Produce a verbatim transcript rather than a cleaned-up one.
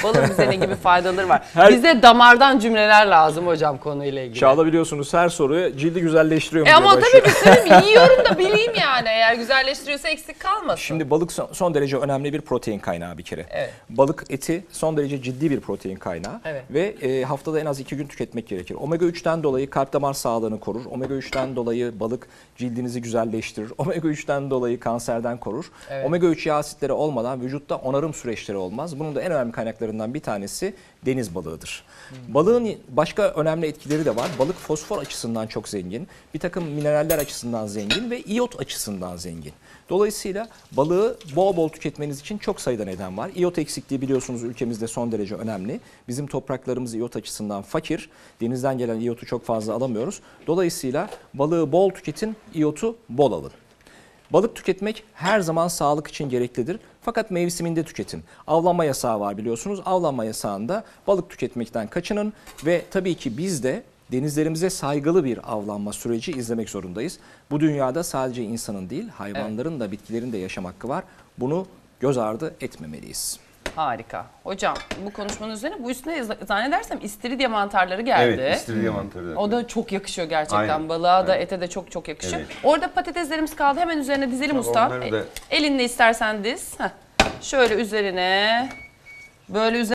Balığın bize ne gibi faydaları var? Her... Bize damardan cümleler lazım hocam konuyla ilgili. Çağla biliyorsunuz her soruyu cildi güzelleştiriyor mu e diye ama başlıyor. tabii ki yiyorum da bileyim yani. Eğer güzelleştiriyorsa eksik kalmasın. Şimdi balık son, son derece önemli bir protein kaynağı bir kere. Evet. Balık eti son derece ciddi bir protein kaynağı. Evet. Ve e, haftada en az iki gün tüketmek gerekir. Omega üçten dolayı kalp damar sağlığını korur. Omega üçten dolayı balık cildinizi güzelleştirir. Omega üçten dolayı kanserden korur. Evet. Omega üç yağ asitleri olmadan vücutta onarım süreçleri olmaz. Bunun da en önemli kaynaklarından bir tanesi deniz balığıdır. Hmm. Balığın başka önemli etkileri de var. Balık fosfor açısından çok zengin, bir takım mineraller açısından zengin ve iyot açısından zengin. Dolayısıyla balığı bol bol tüketmeniz için çok sayıda neden var. İyot eksikliği biliyorsunuz ülkemizde son derece önemli. Bizim topraklarımız iyot açısından fakir. Denizden gelen iyotu çok fazla alamıyoruz. Dolayısıyla balığı bol tüketin, iyotu bol alın. Balık tüketmek her zaman sağlık için gereklidir. Fakat mevsiminde tüketin. Avlanma yasağı var biliyorsunuz. Avlanma yasağında balık tüketmekten kaçının ve tabii ki biz de denizlerimize saygılı bir avlanma süreci izlemek zorundayız. Bu dünyada sadece insanın değil, hayvanların da bitkilerin de yaşam hakkı var. Bunu göz ardı etmemeliyiz. Harika. Hocam bu konuşmanın üzerine bu üstüne zannedersem istiridye mantarları geldi. Evet, istiridye mantarları. O da çok yakışıyor gerçekten. Aynen. Balığa da Aynen. ete de çok çok yakışıyor. Evet. Orada patateslerimiz kaldı. Hemen üzerine dizelim Tabii usta. onları da- Elinle istersen diz. Heh. Şöyle üzerine böyle üzerine